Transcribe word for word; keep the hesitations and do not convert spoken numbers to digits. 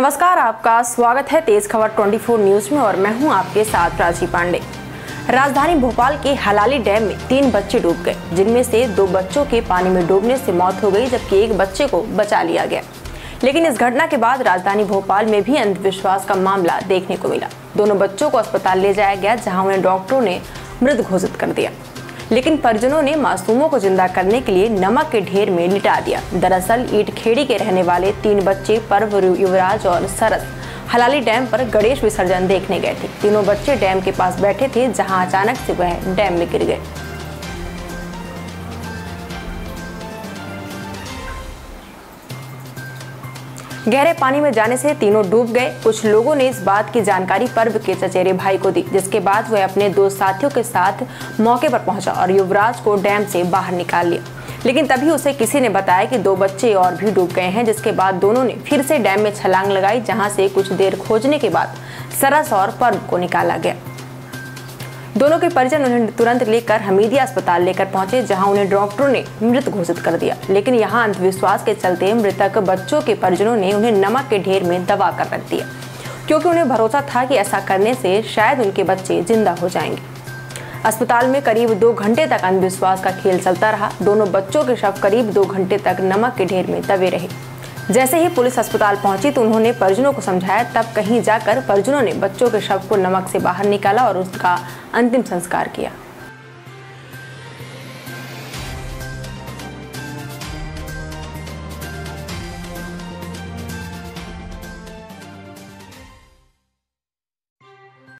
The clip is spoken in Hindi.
नमस्कार, आपका स्वागत है तेज खबर चौबीस न्यूज में और मैं हूं आपके साथ राजी पांडे। राजधानी भोपाल के हलाली डैम में तीन बच्चे डूब गए, जिनमें से दो बच्चों के पानी में डूबने से मौत हो गई, जबकि एक बच्चे को बचा लिया गया। लेकिन इस घटना के बाद राजधानी भोपाल में भी अंधविश्वास का मामला देखने को मिला। दोनों बच्चों को अस्पताल ले जाया गया, जहाँ उन्हें डॉक्टरों ने मृत घोषित कर दिया, लेकिन परिजनों ने मासूमों को जिंदा करने के लिए नमक के ढेर में लिटा दिया। दरअसल ईटखेड़ी के रहने वाले तीन बच्चे पर्व, युवराज और सरस हलाली डैम पर गणेश विसर्जन देखने गए थे। तीनों बच्चे डैम के पास बैठे थे, जहां अचानक से वह डैम में गिर गए। गहरे पानी में जाने से तीनों डूब गए। कुछ लोगों ने इस बात की जानकारी पर्व के चचेरे भाई को दी, जिसके बाद वह अपने दो साथियों के साथ मौके पर पहुंचा और युवराज को डैम से बाहर निकाल लिया। लेकिन तभी उसे किसी ने बताया कि दो बच्चे और भी डूब गए हैं, जिसके बाद दोनों ने फिर से डैम में छलांग लगाई, जहां से कुछ देर खोजने के बाद सरस और पर्व को निकाला गया। दोनों के परिजन उन्हें तुरंत लेकर हमीदिया अस्पताल लेकर पहुंचे, जहां उन्हें डॉक्टरों ने मृत घोषित कर दिया। लेकिन यहां अंधविश्वास के चलते मृतक बच्चों के परिजनों ने उन्हें नमक के ढेर में दबा कर रख दिया, क्योंकि उन्हें भरोसा था कि ऐसा करने से शायद उनके बच्चे जिंदा हो जाएंगे। अस्पताल में करीब दो घंटे तक अंधविश्वास का खेल चलता रहा। दोनों बच्चों के शव करीब दो घंटे तक नमक के ढेर में दबे रहे। जैसे ही पुलिस अस्पताल पहुंची तो उन्होंने परिजनों को समझाया। तब कहीं जाकर परिजनों ने बच्चों के शव को नमक से बाहर निकाला और उसका अंतिम संस्कार किया।